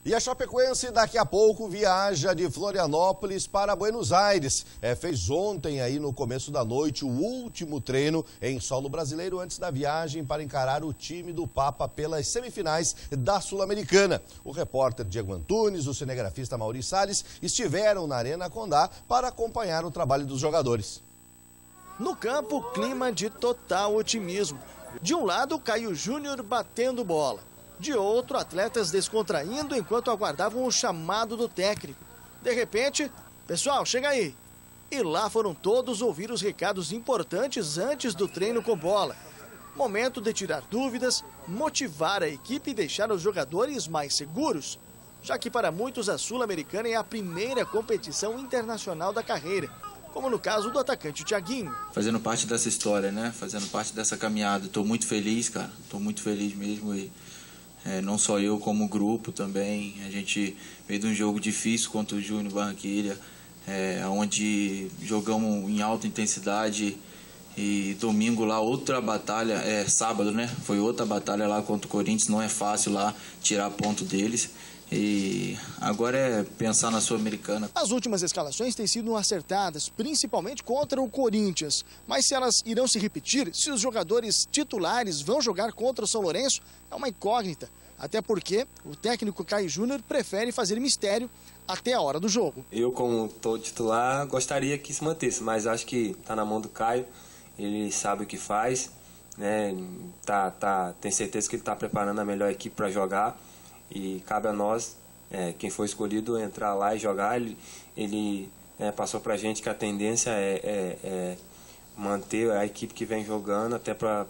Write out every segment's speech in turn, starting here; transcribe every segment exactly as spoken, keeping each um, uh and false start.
E a Chapecoense daqui a pouco viaja de Florianópolis para Buenos Aires. É, fez ontem, aí no começo da noite, o último treino em solo brasileiro antes da viagem para encarar o time do Papa pelas semifinais da Sul-Americana. O repórter Diego Antunes, o cinegrafista Maurício Salles estiveram na Arena Condá para acompanhar o trabalho dos jogadores. No campo, clima de total otimismo. De um lado, Caio Júnior batendo bola. De outro, atletas descontraindo enquanto aguardavam o chamado do técnico. De repente, pessoal, chega aí. E lá foram todos ouvir os recados importantes antes do treino com bola. Momento de tirar dúvidas, motivar a equipe e deixar os jogadores mais seguros. Já que para muitos a Sul-Americana é a primeira competição internacional da carreira. Como no caso do atacante Thiaguinho. Fazendo parte dessa história, né? Fazendo parte dessa caminhada. Estou muito feliz, cara. Estou muito feliz mesmo e... É, não só eu, como o grupo também. A gente veio de um jogo difícil contra o Júnior Barranquilla, é, onde jogamos em alta intensidade. E domingo lá, outra batalha, é sábado, né? Foi outra batalha lá contra o Corinthians. Não é fácil lá tirar ponto deles. E agora é pensar na Sul-Americana. As últimas escalações têm sido acertadas, principalmente contra o Corinthians. Mas se elas irão se repetir, se os jogadores titulares vão jogar contra o São Lourenço, é uma incógnita. Até porque o técnico Caio Júnior prefere fazer mistério até a hora do jogo. Eu, como tô titular, gostaria que se mantesse, mas acho que está na mão do Caio. Ele sabe o que faz, né? Tá, tá, tem certeza que ele está preparando a melhor equipe para jogar. E cabe a nós, é, quem foi escolhido, entrar lá e jogar. Ele, ele é, passou para a gente que a tendência é, é, é manter a equipe que vem jogando até para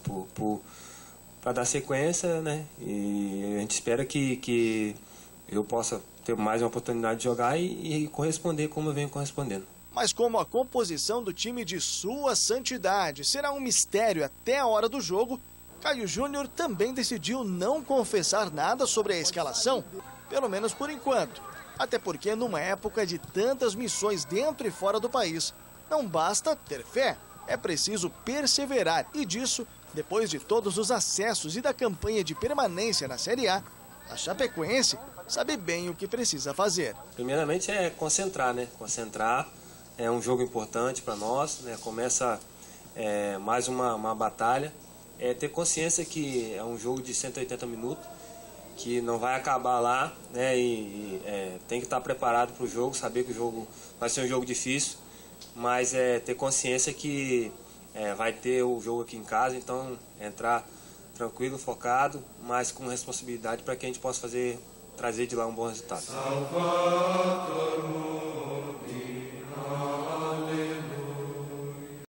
dar sequência, né? E a gente espera que, que eu possa ter mais uma oportunidade de jogar e, e corresponder como eu venho correspondendo. Mas como a composição do time de Sua Santidade será um mistério até a hora do jogo, Caio Júnior também decidiu não confessar nada sobre a escalação, pelo menos por enquanto. Até porque numa época de tantas missões dentro e fora do país, não basta ter fé, é preciso perseverar. E disso, depois de todos os acessos e da campanha de permanência na Série A, a Chapecoense sabe bem o que precisa fazer. Primeiramente é concentrar, né? Concentrar é um jogo importante para nós, né? Começa é, mais uma, uma batalha. É ter consciência que é um jogo de cento e oitenta minutos, que não vai acabar lá, né? E, e é, tem que estar preparado para o jogo, saber que o jogo vai ser um jogo difícil, mas é ter consciência que é, vai ter o jogo aqui em casa, então entrar tranquilo, focado, mas com responsabilidade para que a gente possa fazer, trazer de lá um bom resultado. Salvador.